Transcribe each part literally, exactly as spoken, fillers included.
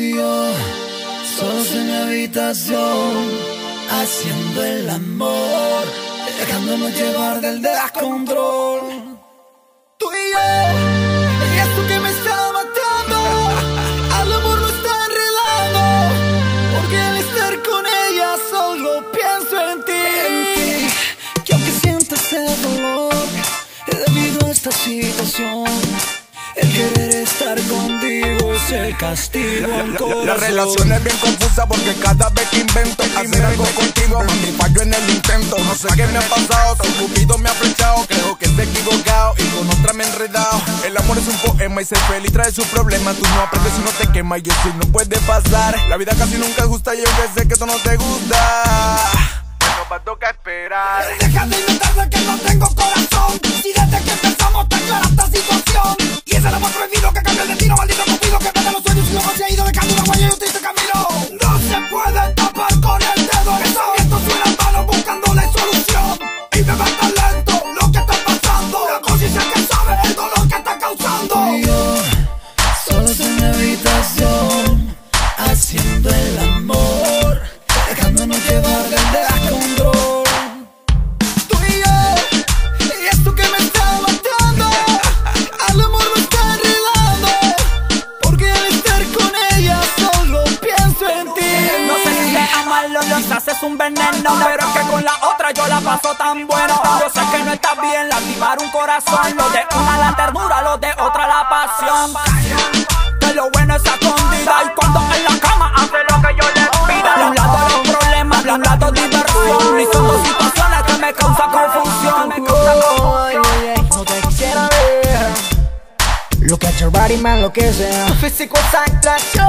y yo, solos en mi habitación, haciendo el amor, dejándonos llevar del descontrol. Tú y yo, y esto que me está matando, al amor lo está enredando, porque al estar con ella solo pienso en ti, en ti. Que aunque sienta ese dolor, debido a esta situación, el querer estar contigo es el castigo al corazón. La, la, la relación es bien confusa porque cada vez que invento hacer algo contigo, mami, fallo en el intento. No sé qué me ha pasado, su cupido me ha flechado. Creo que estoy equivocado y con otra me he enredado. El amor es un poema y ser feliz trae su problema. Tú no aprendes y no te quema y eso no puede pasar. La vida casi nunca es justa y aunque sé que eso no te gusta, bueno, va a tocar esperar. Deja de inventarme que no tengo corazón, si desde que empezamos está clara esta situación. Y es el amor prohibido que cambia el destino, maldito cupido que me da los sueños y luego se ha ido dejando una huella y un triste camino. No se puede tapar con el dedo eso, esto suena en vano buscándole solución. Y me va tan lento lo que está pasando, la conciencia que sabe el dolor que está causando. Tú y yo, solos en mi habitación, haciendo el amor, dejándonos llevar del descontrol. Tú y yo, y esto que me está matando, al amor me está enredando, porque al estar con ella solo pienso en ti. No sé si te amarlo, lo haces un veneno, pero es que con la otra yo la paso tan bueno. Yo sé que no está bien lastimar un corazón, lo de una la ternura, lo de otra la pasión. Que lo bueno es escondida y cuando en la cama hace lo que yo le pida. De un lado los problemas, de un lado diversión, y son dos situaciones que me causan confusión. No te quisiera ver, lo que ha hecho el body me enloquece. Tu físico es atracción,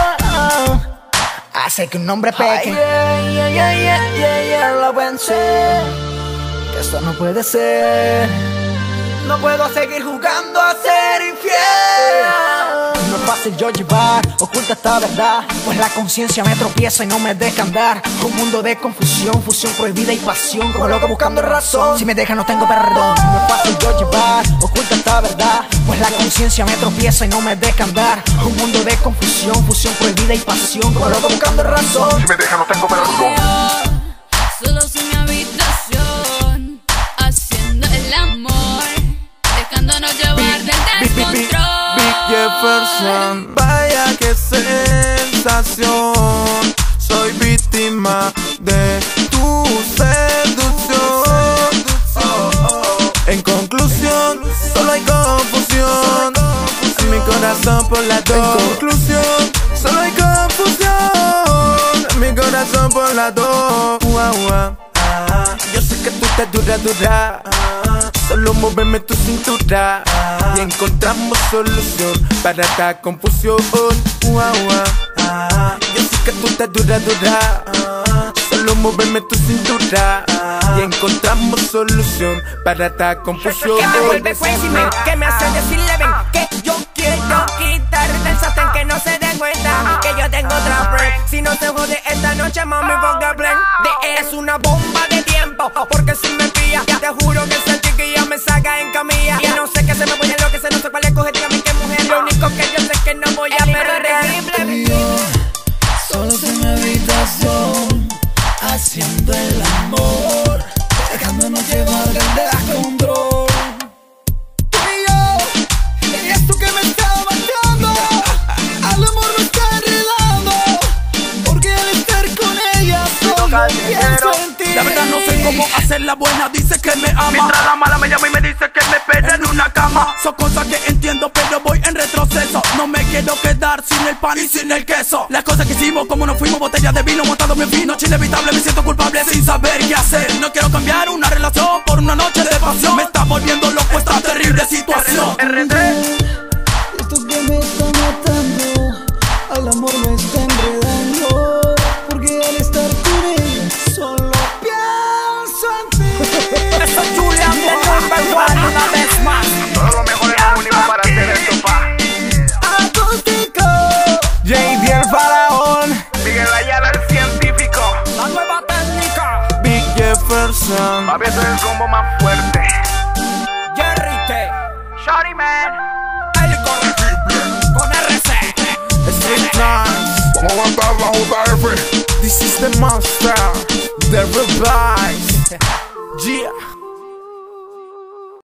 hace que un hombre peque. Yeah, yeah, yeah, yeah, yeah, yeah, lo pensé, que esto no puede ser. No puedo seguir jugando a ser infiel. No es fácil yo llevar, oculta esta verdad, pues la conciencia me tropieza y no me deja andar. Un mundo de confusión, fusión prohibida y pasión, como loco buscando razón. Si me deja no tengo perdón. No es fácil yo llevar, oculta esta verdad, pues la conciencia me tropieza y no me deja andar. Un mundo de confusión, fusión prohibida y pasión, como loco buscando razón. Si me deja no tengo perdón. Solos en mi habitación, haciendo el amor, dejándonos llevar del descontrol. Big Jefferson, vaya que sensación, soy víctima de tu seducción. Oh, oh. En conclusión, solo hay confusión en mi corazón por las dos. En conclusión, solo hay confusión en mi corazón por las dos. Ua, ua. Ah, yo sé que tú te dura, dura. Solo móveme tu cintura y encontramos solución para esta confusión. Ua, ua. Yo sé que tú te dura, dura. Solo móveme tu cintura y encontramos solución para esta confusión. Que me vuelve crazy, man, que me hace decirle ven que yo quiero quitarte el sartén, que no se den cuenta que yo tengo otra friend. Si no se jode esta noche, mami, ponga plan. De es una bomba de tiempo, porque si me pilla, te juro que esa chiquilla me saca en camilla. Y no sé qué se me voy a enloquecer, no sé cuál escoger, dígame qué mujer. Lo único que yo sé es que no voy a perder. Tú y yo, solos en mi habitación, haciendo el amor, dejándonos llevar del descontrol. Tú y yo, y esto que me está matando, al amor me está enredando, porque al estar con ella solo pienso en ti. La verdad no sé cómo hacer la buena, dice que me ama, mientras la mala me llama y me dice que me espera en una cama. Son cosas que entiendo pero voy en retroceso. No me quiero quedar sin el pan y sin el queso. Las cosas que hicimos, como nos fuimos, botellas de vino montado en vino. Noche inevitable, me siento culpable sin saber qué hacer. No quiero cambiar una relación por una noche de pasión. Me está volviendo loco esta terrible situación. R D. Esto que me está matando, al amor me está enredando, porque al estar con ella solo pienso en ti. Eso es Julian de number one una vez más. Todo lo mejor es lo único para hacer el sofá. Acústico. J D el faraón, Miguel Ayala el científico. La nueva técnica. Big Jefferson. Papi, eso es el combo más fuerte. Jerry T. Shorty man. El corregible con R C. Street Nice. Vamos a matar la J F. This is the monster, the revive. Yeah.